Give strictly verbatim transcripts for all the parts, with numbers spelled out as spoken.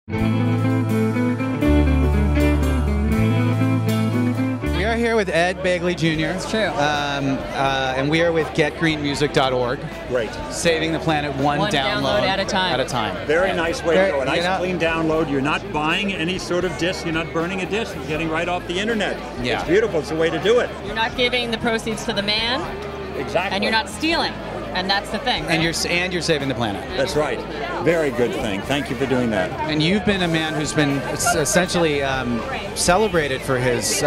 We are here with Ed Begley Junior It's true. Um, uh, and we are with get green music dot org. Great. Saving the planet one, One download at a time. At a time. Very nice way Very- to go. A nice you know- clean download. You're not buying any sort of disc. You're not burning a disc. You're getting right off the internet. Yeah. It's beautiful. It's the way to do it. You're not giving the proceeds to the man, Exactly. and you're not stealing. And that's the thing. Right? And you're and you're saving the planet. That's right. Very good thing. Thank you for doing that. And you've been a man who's been essentially um, celebrated for his uh,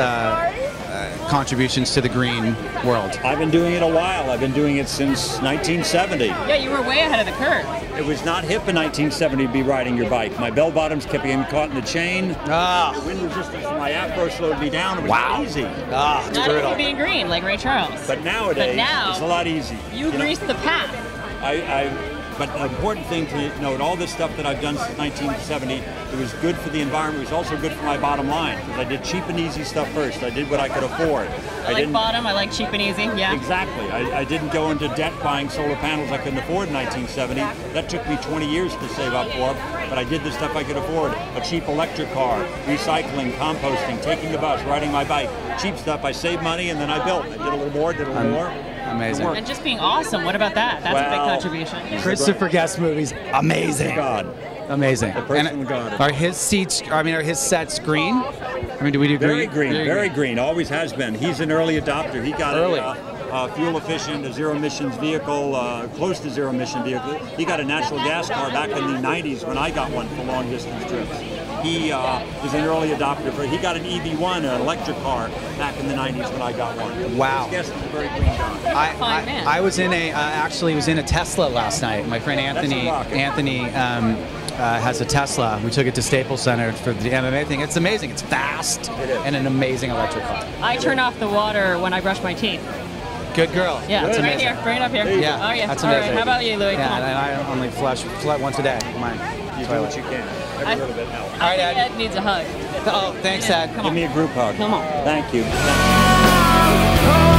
uh, contributions to the green world. I've been doing it a while. I've been doing it since nineteen seventy. Yeah, you were way ahead of the curve. It was not hip in nineteen seventy to be riding your bike. My bell bottoms kept getting caught in the chain. Ah, The wind resistance of my afro slowed me down. It was wow. easy. Ah, it's Not brutal. even being green, like Ray Charles. But nowadays, But now, it's a lot easier. You, know, greased the path. I, I, but the important thing to note, all this stuff that I've done since nineteen seventy, it was good for the environment. It was also good for my bottom line because I did cheap and easy stuff first. I did what I could afford. I, like didn't, bottom, I like cheap and easy, yeah. Exactly. I, I didn't go into debt buying solar panels I couldn't afford in nineteen seventy. That took me twenty years to save up for, but I did the stuff I could afford. A cheap electric car, recycling, composting, taking the bus, riding my bike. Cheap stuff. I saved money and then I built. I did a little more, did a little Um, more. Amazing. And just being awesome, what about that? That's a big Well, contribution. Christopher Guest movies, amazing. God. Amazing. The person And God. are his seats? I mean, are his sets green? I mean, do we do Very green? green, very green. Always has been. He's an early adopter. He got Early. a uh, uh, fuel efficient, a zero emissions vehicle, uh, close to zero emission vehicle. He got a natural gas car back in the nineties when I got one for long distance trips. He uh, is an early adopter. For he got an E V one, an electric car, back in the nineties when I got one. Wow. His guest is a very green guy. I, Fine man. I, I was in a uh, actually was in a Tesla last night. My friend Anthony That's a rocket. Anthony um, uh, has a Tesla. We took it to Staples Center for the M M A thing. It's amazing. It's fast It is. and an amazing electric car. I turn off the water when I brush my teeth. Good girl. Yeah, that's right amazing. here, bring it up here. Yeah, Oh yeah. that's All right, amazing. how about you, Louis? Yeah, Come on. and I only flush flush once a day. Mine. You do Toilet. what you can. Every I- little bit helps. All right, I think Ed. Ed needs a hug. Oh, thanks, Yeah, Ed. come Give on. me a group hug. Come on. Thank you. Oh,